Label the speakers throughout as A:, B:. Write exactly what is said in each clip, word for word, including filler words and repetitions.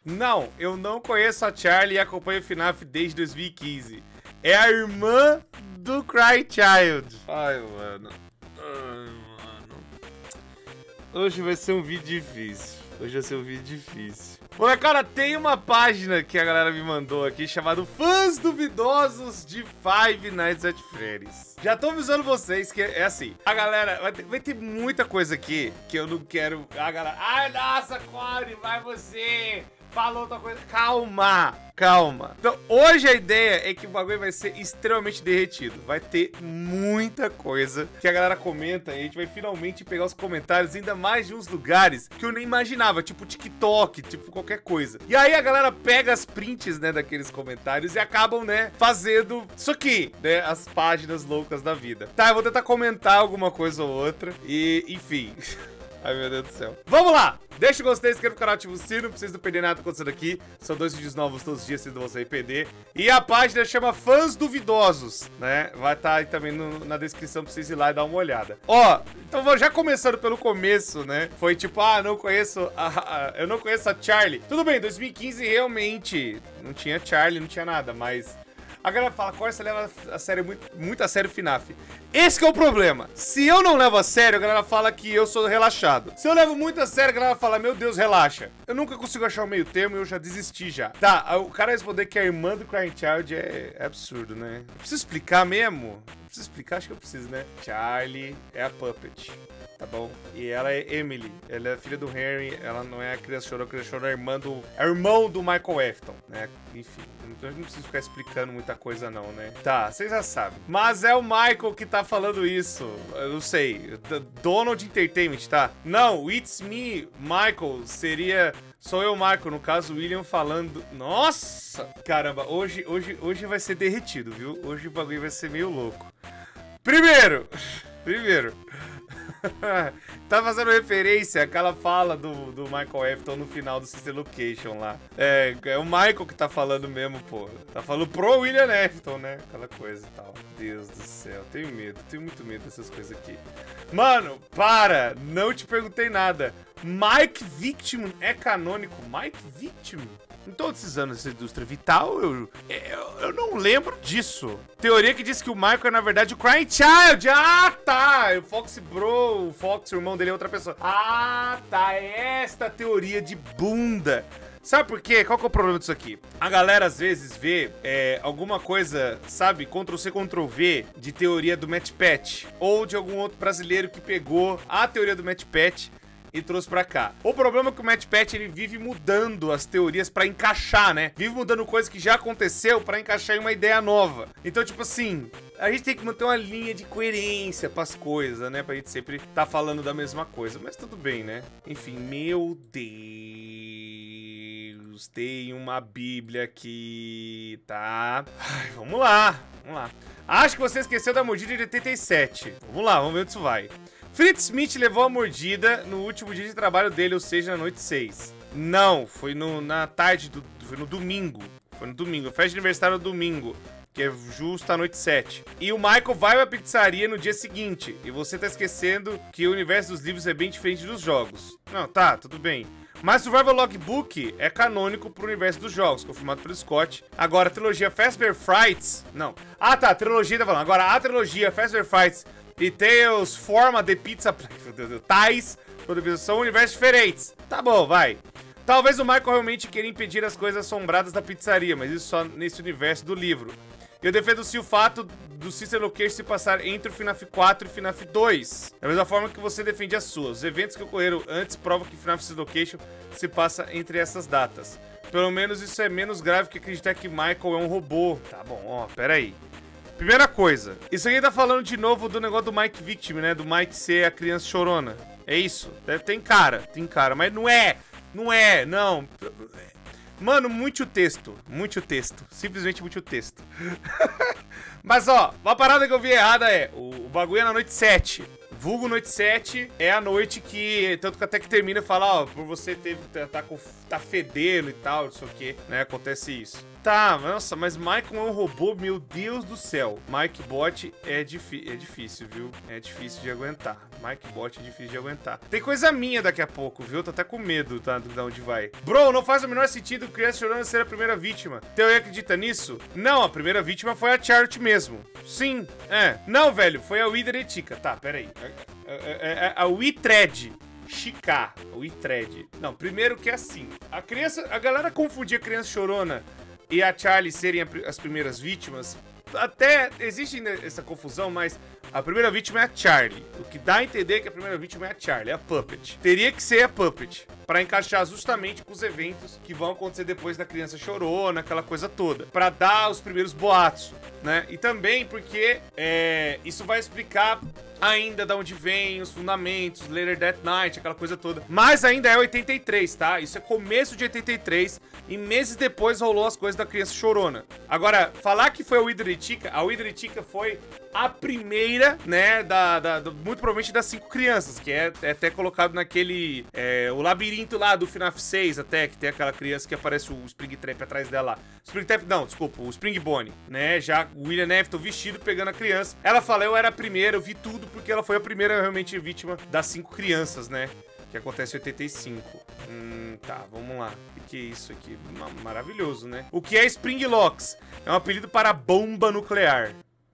A: Não, eu não conheço a Charlie e acompanho o FNAF desde dois mil e quinze. É a irmã do Cry Child. Ai, mano. Ai, mano. Hoje vai ser um vídeo difícil. Hoje vai ser um vídeo difícil. Molecada, tem uma página que a galera me mandou aqui chamada Fãs Duvidosos de Five Nights at Freddy's. Já tô avisando vocês que é assim, a galera, vai ter, vai ter muita coisa aqui que eu não quero, a galera, ai nossa, Corey, vai você, falou outra coisa, calma, calma. Então, hoje a ideia é que o bagulho vai ser extremamente derretido, vai ter muita coisa que a galera comenta e a gente vai finalmente pegar os comentários ainda mais de uns lugares que eu nem imaginava, tipo TikTok, tipo qualquer coisa. E aí a galera pega as prints, né, daqueles comentários e acabam, né, fazendo isso aqui, né, as páginas loucas da vida. Tá, eu vou tentar comentar alguma coisa ou outra e, enfim... Ai, meu Deus do céu. Vamos lá! Deixa o gostei, inscreva no canal, ativa o sino, não precisa não perder nada acontecendo aqui. São dois vídeos novos todos os dias, se você vai perder. E a página chama Fãs Duvidosos, né? Vai estar aí também no, na descrição pra vocês ir lá e dar uma olhada. Ó, então já começando pelo começo, né? Foi tipo, ah, não conheço a, a, eu não conheço a Charlie. Tudo bem, dois mil e quinze realmente não tinha Charlie, não tinha nada, mas... A galera fala, Corey, você leva a sério, muito, muito a sério o FNAF. Esse que é o problema. Se eu não levo a sério, a galera fala que eu sou relaxado. Se eu levo muito a sério, a galera fala, meu Deus, relaxa. Eu nunca consigo achar o meio termo e eu já desisti já. Tá, o cara responder que a irmã do Crying Child é, é absurdo, né? Eu preciso explicar mesmo? Eu preciso explicar? Acho que eu preciso, né? Charlie é a Puppet. Tá bom? E ela é Emily, ela é filha do Harry, ela não é a criança chorou, a criança chorou é a irmã do... É irmão do Michael Afton, né? Enfim, eu não preciso ficar explicando muita coisa não, né? Tá, vocês já sabem. Mas é o Michael que tá falando isso, eu não sei, Donald Entertainment, tá? Não, It's Me, Michael, seria... Sou eu, Michael, no caso, o William falando... Nossa! Caramba, hoje, hoje, hoje vai ser derretido, viu? Hoje o bagulho vai ser meio louco. Primeiro, primeiro... Tá fazendo referência àquela fala do, do Michael Afton no final do Sister Location lá. É, é o Michael que tá falando mesmo, pô. Tá falando pro William Afton, né? Aquela coisa e tal. Deus do céu, tenho medo, tenho muito medo dessas coisas aqui. Mano, para! Não te perguntei nada. Mike Victim é canônico? Mike Victim? Em todos esses anos dessa indústria vital, eu, eu, eu não lembro disso. Teoria que diz que o Michael é, na verdade, o Crying Child. Ah, tá. O Fox Bro, o Fox, o irmão dele é outra pessoa. Ah, tá. Esta teoria de bunda. Sabe por quê? Qual que é o problema disso aqui? A galera, às vezes, vê é, alguma coisa, sabe, control C, control V, de teoria do MatchPat. Ou de algum outro brasileiro que pegou a teoria do MatchPat e trouxe pra cá. O problema é que o MatchPat, ele vive mudando as teorias pra encaixar, né? Vive mudando coisa que já aconteceu pra encaixar em uma ideia nova. Então, tipo assim, a gente tem que manter uma linha de coerência pras coisas, né? Pra gente sempre tá falando da mesma coisa. Mas tudo bem, né? Enfim, meu Deus, tem uma bíblia aqui, tá? Ai, vamos lá, vamos lá. Acho que você esqueceu da mordida de oitenta e sete. Vamos lá, vamos ver onde isso vai. Fritz Smith levou a mordida no último dia de trabalho dele, ou seja, na noite seis. Não, foi no, na tarde, do, foi no domingo. Foi no domingo, festa de aniversário no domingo, que é justo a noite sete. E o Michael vai pra pizzaria no dia seguinte. E você tá esquecendo que o universo dos livros é bem diferente dos jogos. Não, tá, tudo bem. Mas Survival Logbook é canônico pro universo dos jogos, confirmado pelo Scott. Agora, a trilogia Fazbear Frights... Não. Ah, tá, a trilogia tá falando. Agora, a trilogia Fazbear Frights e Tales Forma de Pizza... Tais são universos diferentes. Tá bom, vai. Talvez o Michael realmente queira impedir as coisas assombradas da pizzaria, mas isso só nesse universo do livro. Eu defendo-se o fato do Sister Location se passar entre o FNAF quatro e o FNAF dois. Da mesma forma que você defende as suas. Os eventos que ocorreram antes provam que FNAF Sister Location se passa entre essas datas. Pelo menos isso é menos grave que acreditar que Michael é um robô. Tá bom, ó, pera aí. Primeira coisa, isso aqui tá falando de novo do negócio do Mike Victim, né? Do Mike ser a criança chorona. É isso? Tem cara, tem cara, mas não é, não é, não. Mano, muito texto, muito texto, simplesmente muito texto. Mas ó, uma parada que eu vi errada é, o, o bagulho é na noite sete. Vulgo noite sete é a noite que, tanto que até que termina e fala, ó, por você ter, tá, tá, tá fedendo e tal, não sei o que, né, acontece isso. tá. Nossa, mas Michael é um robô, meu Deus do céu. Mike Bot é, é difícil, viu? É difícil de aguentar. Mike Bot é difícil de aguentar. Tem coisa minha daqui a pouco, viu? Tô até com medo, tá? De onde vai. Bro, não faz o menor sentido criança chorando ser a primeira vítima. Teoria acredita nisso? Não, a primeira vítima foi a Charity mesmo. Sim, é. Não, velho, foi a Wideretica. Tá, pera aí. É, é, é, a Witred. Chicar, o Itred. Não, primeiro que é assim. A criança, a galera confundia a criança chorona e a Charlie serem a, as primeiras vítimas. Até existe essa confusão, mas a primeira vítima é a Charlie. O que dá a entender que a primeira vítima é a Charlie, é a Puppet. Teria que ser a Puppet, pra encaixar justamente com os eventos que vão acontecer depois da criança chorona, aquela coisa toda. Pra dar os primeiros boatos, né? E também porque é, isso vai explicar ainda de onde vem os fundamentos, Later That Night, aquela coisa toda. Mas ainda é oitenta e três, tá? Isso é começo de oitenta e três e meses depois rolou as coisas da criança chorona. Agora, falar que foi a Wideretica, a Wideretica foi a primeira, né, da, da, da, muito provavelmente das cinco crianças, que é, é até colocado naquele, é, o labirinto lá do FNAF seis até, que tem aquela criança que aparece o Springtrap atrás dela lá. Springtrap, não, desculpa, o Springbone, né, já o William Afton vestido pegando a criança. Ela fala, eu era a primeira, eu vi tudo, porque ela foi a primeira realmente vítima das cinco crianças, né, que acontece em oitenta e cinco. Hum, tá, vamos lá. O que é isso aqui? Maravilhoso, né? O que é Springlocks? É um apelido para bomba nuclear.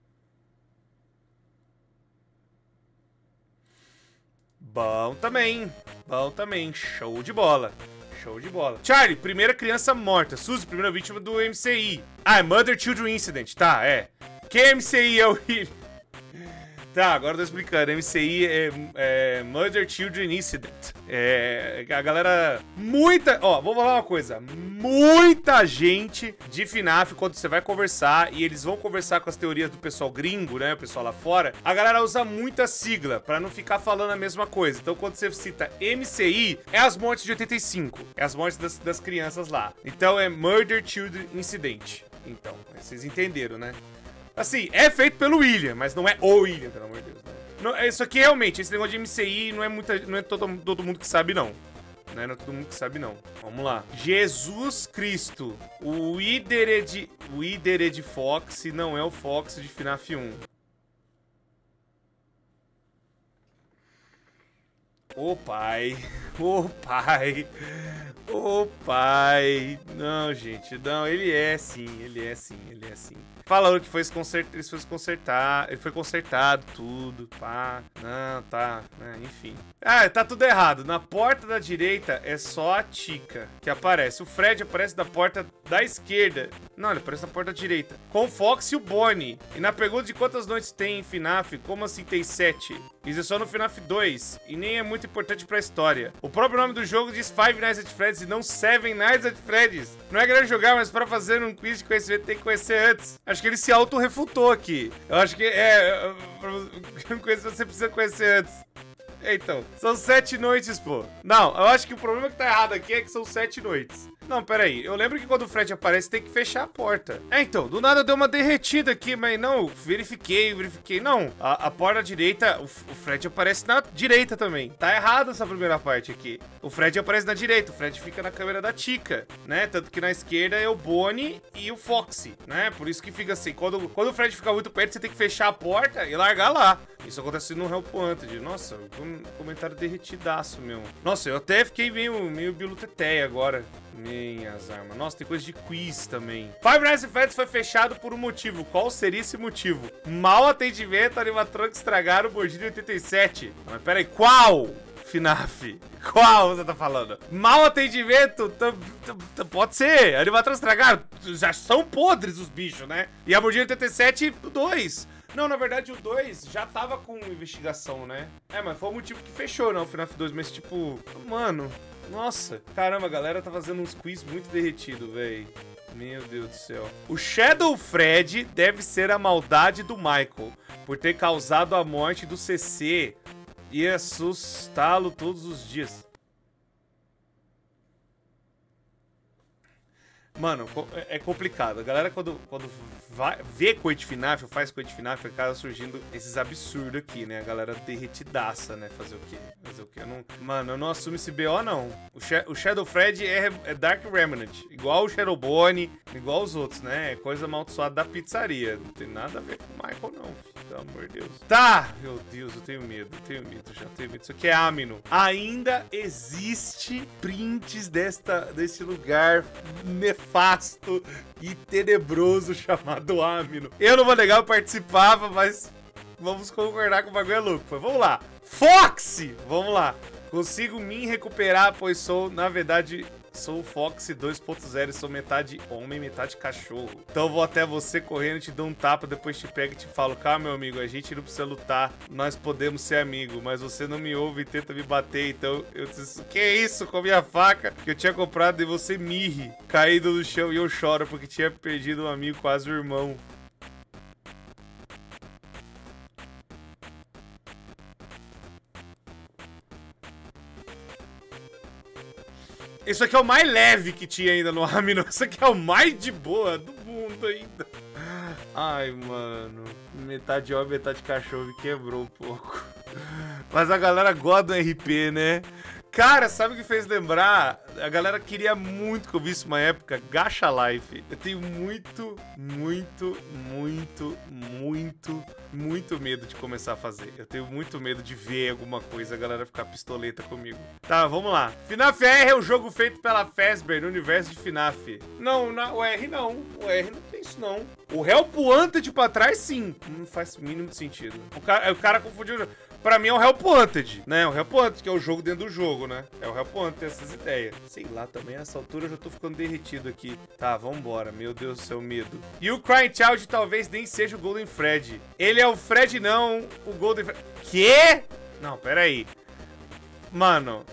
A: Bom também, bom também, show de bola, show de bola. Charlie, primeira criança morta. Suzy, primeira vítima do M C I. Ah, é Mother Children Incident, tá, é. Que M C I é o William? Tá, agora eu tô explicando. M C I é, é Mother Children Incident. É, a galera... Muita... Ó, vou falar uma coisa. Muita gente de FNAF, quando você vai conversar, e eles vão conversar com as teorias do pessoal gringo, né? O pessoal lá fora, a galera usa muita sigla pra não ficar falando a mesma coisa. Então, quando você cita M C I, é as mortes de oitenta e cinco. É as mortes das, das crianças lá. Então, é Murder Children Incident. Então, vocês entenderam, né? Assim, é feito pelo William, mas não é o William, pelo amor de Deus. Né? Não, isso aqui realmente, esse negócio de M C I não é, muita, não é todo, todo mundo que sabe, não. Não é, não é todo mundo que sabe, não. Vamos lá. Jesus Cristo. O Widered, Widered Fox não é o Fox de FNAF um. Ô pai. Ô pai. Ô pai. Não, gente. Não, ele é sim. Ele é sim. Ele é sim. Falando que foi consert... ele foi consertar, ele foi consertado tudo, pá, não, tá, né, enfim. Ah, tá tudo errado, na porta da direita é só a Chica que aparece, o Fred aparece da porta da esquerda, não, ele aparece na porta da direita, com o Fox e o Bonnie. E na pergunta de quantas noites tem em FNAF, como assim tem sete? Isso é só no FNAF dois, e nem é muito importante pra história. O próprio nome do jogo diz Five Nights at Freddy's e não Seven Nights at Freddy's. Não é grande jogar, mas pra fazer um quiz de conhecimento tem que conhecer antes. Acho que ele se auto-refutou aqui. Eu acho que é... Pra conhecer, você precisa conhecer antes. Então, são sete noites, pô. Não, eu acho que o problema que tá errado aqui é que são sete noites. Não, peraí. Eu lembro que quando o Fred aparece tem que fechar a porta. É, então, do nada deu uma derretida aqui, mas não, verifiquei, verifiquei. Não, a, a porta direita, o, o Fred aparece na direita também. Tá errado essa primeira parte aqui. O Fred aparece na direita, o Fred fica na câmera da Chica, né? Tanto que na esquerda é o Bonnie e o Foxy, né? Por isso que fica assim, quando, quando o Fred fica muito perto, você tem que fechar a porta e largar lá. Isso acontece no Help Wanted. Nossa, um comentário derretidaço, meu. Nossa, eu até fiquei meio, meio biluteteia agora. Minhas armas. Nossa, tem coisa de quiz também. Five Nights at Freddy's foi fechado por um motivo. Qual seria esse motivo? Mau atendimento, animatrônicos estragaram o Mordida em oitenta e sete. Mas peraí, qual? FNAF. Qual você tá falando? Mau atendimento? Pode ser. Animatrônicos estragaram. Já são podres os bichos, né? E a Mordida em oitenta e sete, dois. Não, na verdade o dois já tava com investigação, né? É, mas foi o motivo que fechou, não, o FNAF dois. Mas tipo, mano... Nossa, caramba, a galera tá fazendo uns quiz muito derretido, velho. Meu Deus do céu. O Shadow Fred deve ser a maldade do Michael, por ter causado a morte do C C e assustá-lo todos os dias. Mano, é complicado. A galera, quando, quando vai, vê coit FNAF, ou faz coit FNAF, acaba surgindo esses absurdos aqui, né? A galera derretidaça, né? Fazer o quê? Fazer o quê? Eu não... Mano, eu não assumo esse B O, não. O, Sh o Shadow Fred é, é Dark Remnant. Igual o Shadowbone, igual os outros, né? É coisa amaldiçoada da pizzaria. Não tem nada a ver com o Michael, não, filho. Pelo amor de Deus. Tá! Meu Deus, eu tenho medo. Eu tenho medo, já tenho medo. Isso aqui é Amino. Ainda existe prints desta, desse lugar nefasto e tenebroso chamado Amino. Eu não vou negar, eu participava, mas vamos concordar que o bagulho é louco. Vamos lá. Foxy! Vamos lá. Consigo me recuperar, pois sou, na verdade... Sou o Foxy dois ponto zero e sou metade homem, metade cachorro. Então vou até você correndo, te dou um tapa, depois te pego e te falo: calma, meu amigo, a gente não precisa lutar, nós podemos ser amigos, mas você não me ouve e tenta me bater, então eu disse: que isso, com a minha faca que eu tinha comprado e você mirre, caído no chão, e eu choro porque tinha perdido um amigo, quase um irmão. Isso aqui é o mais leve que tinha ainda no Amino. Isso aqui é o mais de boa do mundo ainda. Ai, mano. Metade homem, metade cachorro me quebrou um pouco. Mas a galera gosta do R P, né? Cara, sabe o que fez lembrar? A galera queria muito que eu visse uma época Gacha Life. Eu tenho muito, muito, muito, muito, muito medo de começar a fazer. Eu tenho muito medo de ver alguma coisa e a galera ficar pistoleta comigo. Tá, vamos lá. FNAF R é o jogo feito pela Fazbear no universo de FNAF. Não, não, o R não. O R não tem isso, não. O Help Wanted pra trás, sim. Não faz o mínimo de sentido. O cara, o cara confundiu... Pra mim é o Help Wanted, né? O Help Wanted, que é o jogo dentro do jogo, né? É o Help Wanted, tem essas ideias. Sei lá, também, nessa altura eu já tô ficando derretido aqui. Tá, vambora. Meu Deus do céu, medo. E o Crying Child talvez nem seja o Golden Fred. Ele é o Fred, não o Golden Fred. Quê? Não, pera aí. Mano.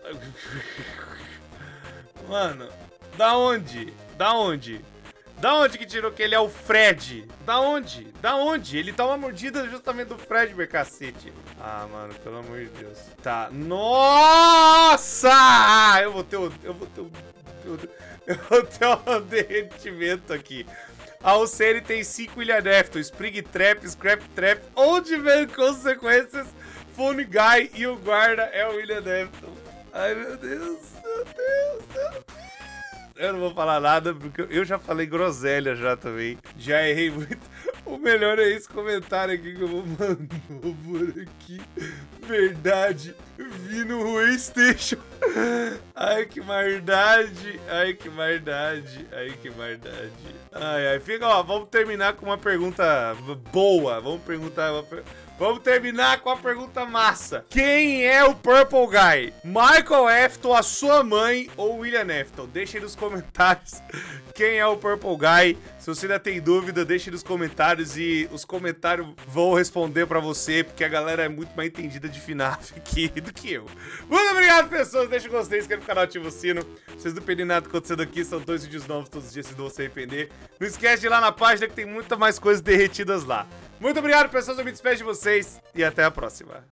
A: Mano, da onde? Da onde? Da onde que tirou que ele é o Fred? Da onde? Da onde? Ele tá uma mordida justamente do Fred, meu cacete. Ah, mano, pelo amor de Deus. Tá. Nossa! Eu vou ter um... Eu vou ter um... Eu vou ter um derretimento aqui. A Alcene tem cinco William Afton, Spring Trap, Scrap Trap, Old Man Consequences, Phone Guy e o guarda é o William Afton. Ai, meu Deus, meu Deus, meu Deus. Eu não vou falar nada, porque eu já falei groselha já também. Já errei muito. O melhor é esse comentário aqui que eu vou mandar por aqui. Verdade. Vi no PlayStation. Ai, que maldade. Ai, que maldade. Ai, que maldade. Ai, ai. Fica, ó, vamos terminar com uma pergunta boa. Vamos perguntar... Uma per... Vamos terminar com a pergunta massa. Quem é o Purple Guy? Michael Afton, a sua mãe ou William Afton? Deixa aí nos comentários quem é o Purple Guy. Se você ainda tem dúvida, deixa aí nos comentários e os comentários vão responder pra você, porque a galera é muito mais entendida de FNAF aqui do que eu. Muito obrigado, pessoas. Deixa o gostei, inscreve no canal, ativa o sino. Vocês não perdem nada acontecendo aqui, são dois vídeos novos todos os dias, se não se arrepender. Não esquece de ir lá na página que tem muita mais coisas derretidas lá. Muito obrigado, pessoas. Eu me despeço de vocês e até a próxima.